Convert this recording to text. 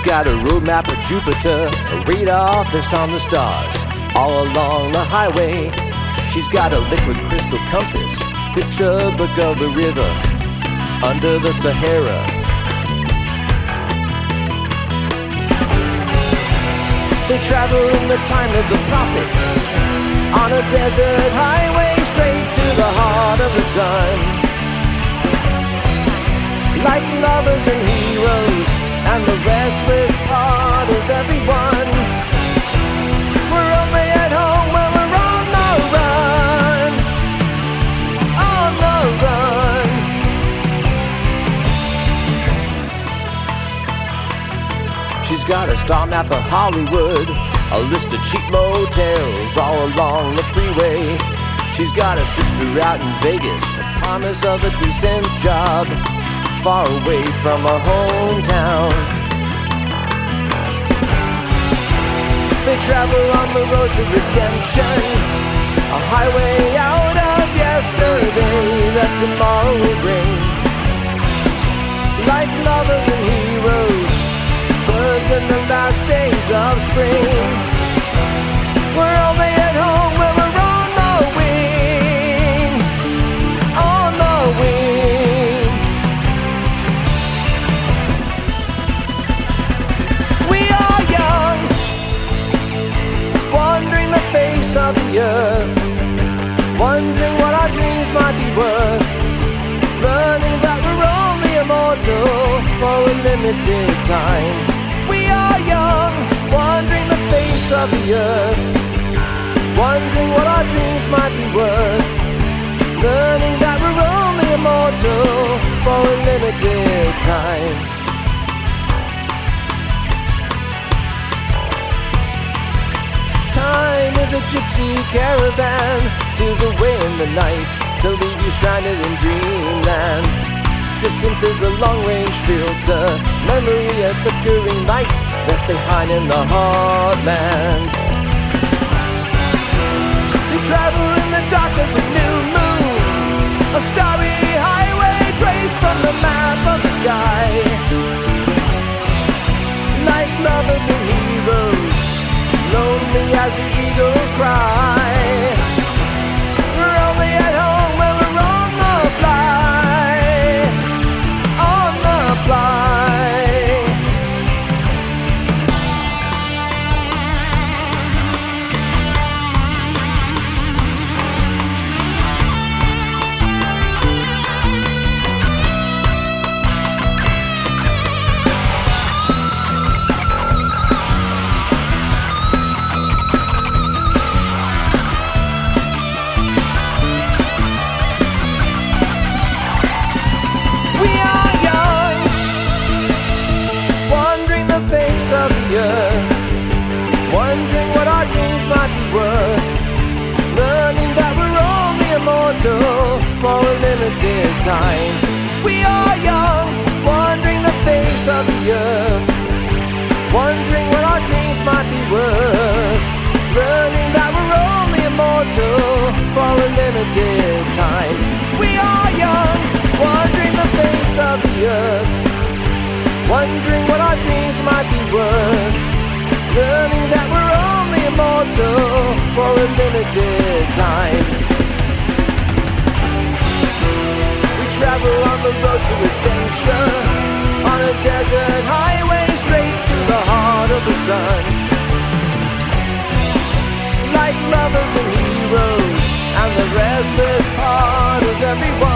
got a road map of Jupiter, a radar fixed on the stars. All along the highway, she's got a liquid crystal compass, picture book of the river under the Sahara. They travel in the time of the prophets, on a desert highway straight to the heart of the sun. Like lovers and heroes, and the restless part of everyone. We're only at home when we're on the run. On the run. She's got a star map of Hollywood, a list of cheap motels all along the freeway. She's got a sister out in Vegas, a promise of a decent job, far away from her hometown. They travel on the road to redemption, a highway out of yesterday that tomorrow will bring. Like lovers and heroes, birds in the last days of spring. We're only at home when we're on the wing. On the wing. We are young, wandering the face of the earth, wondering what our dreams might be worth, learning that we're only immortal for a limited time. We are young, wandering the face of the earth, wondering what our dreams might be worth, learning that we're only immortal for a limited time. Time is a gypsy caravan, steals away in the night to leave you stranded in dreamland. Distance is a long-range filter, memory a flickering light left behind in the heartland. We travel in the dark of the new moon, a starry highway traced from the map of the sky. Like lovers and heroes, lonely as the eagles cry. We're only at home when we're on the fly. On the fly. Wondering what our dreams might be worth, learning that we're only immortal for a limited time. We are young, wandering the face of the earth, wondering what our dreams might be worth, learning that we're only immortal for a limited time. We are young, wandering the face of the earth, wondering what our dreams might be worth, learning that we're only immortal for a limited time. We travel on the road to adventure, on a desert highway straight to the heart of the sun. Like lovers and heroes, and the restless part of everyone.